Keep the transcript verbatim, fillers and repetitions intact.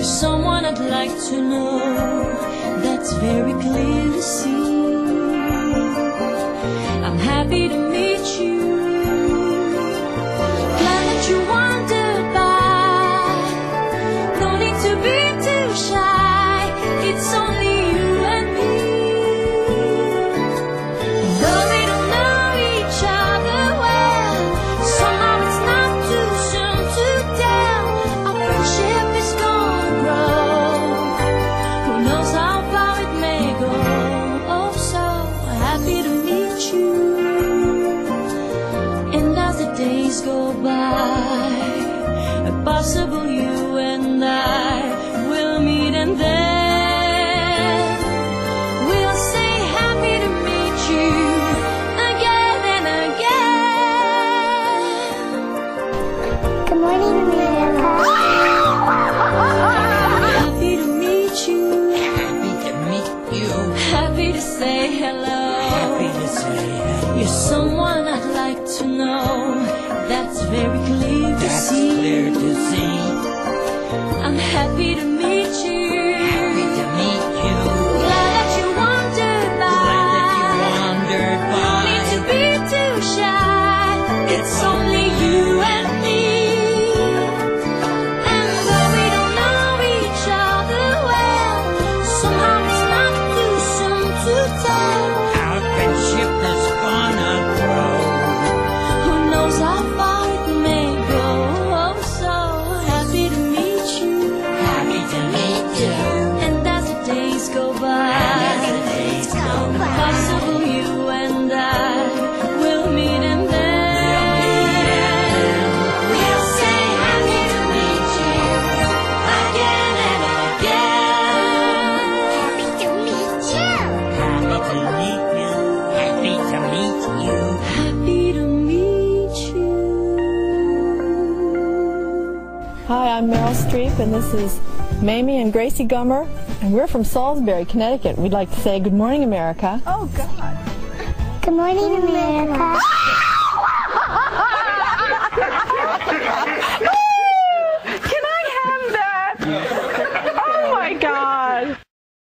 someone I'd like to know. That's very clear to see. I'm happy to meet you. Glad that you wandered by. No need to be too shy. It's only you and me. Though we don't know each other well, somehow it's not too soon to tell. Our friendship is gonna grow. Who knows how far it may go. Oh, so happy to meet you. And as the days go by, possible you and I will meet, and then we'll say happy to meet you again and again. Good morning, America. Happy to meet you. Happy to meet you. Happy to say hello. Happy to say hello. You're someone I'd like to know. That's very clear to That's see. clear to see. I'm happy to meet you. Happy to meet you. Glad that you wandered by. Glad that you wandered by. No need to be too shy. It's only you and me. And though we don't know each other well, somehow it's not too soon to tell. Our friendship is gonna grow. Who knows how far it may go. Oh, so happy to meet you. Happy to meet you. And as the days go by, As the days go by, possible you and I will meet, and then we'll say happy to meet you again and again. Happy to meet you. Happy to meet you. Happy to meet you. Happy to meet you. Hi, I'm Meryl Streep, and this is Mamie and Gracie Gummer, and we're from Salisbury, Connecticut. We'd like to say good morning, America. Oh, God. Good morning, America.